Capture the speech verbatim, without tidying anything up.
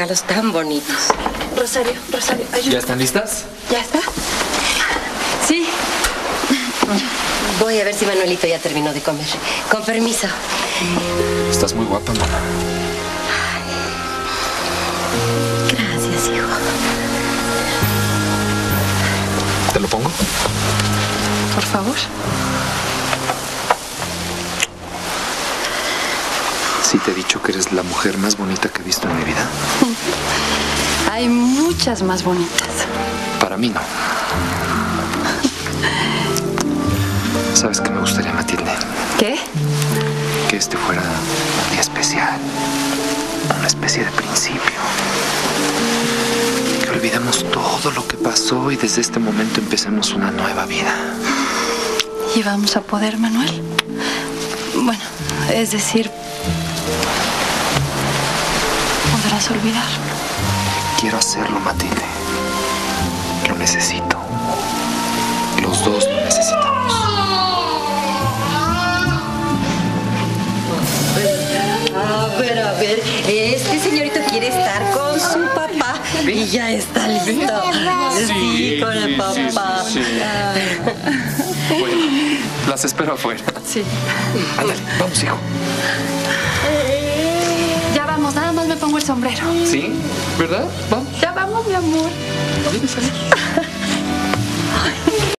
regalos tan bonitos. Rosario, Rosario, ayúdame. ¿Ya están listas? ¿Ya está? Sí. Voy a ver si Manuelito ya terminó de comer. Con permiso. Estás muy guapa, mamá. Gracias, hijo. ¿Te lo pongo? Por favor. Sí te he dicho que eres la mujer más bonita que he visto en mi vida. Hay muchas más bonitas. Para mí no. ¿Sabes qué me gustaría, Matilde? ¿Qué? Que este fuera un día especial. Una especie de principio. Que olvidemos todo lo que pasó y desde este momento empecemos una nueva vida. ¿Y vamos a poder, Manuel? Bueno, es decir, podrás olvidar. Quiero hacerlo, Matilde. Lo necesito. Los dos lo necesitamos. A ver, a ver. Este señorito quiere estar con su papá y ya está listo. Sí, con el papá. Sí, sí, sí. Bueno, las espero afuera. Sí. Ándale, vamos, hijo. Ya vamos, nada más me pongo el sombrero. ¿Sí? ¿Verdad? Vamos. Ya vamos, mi amor. ¿Quieres salir?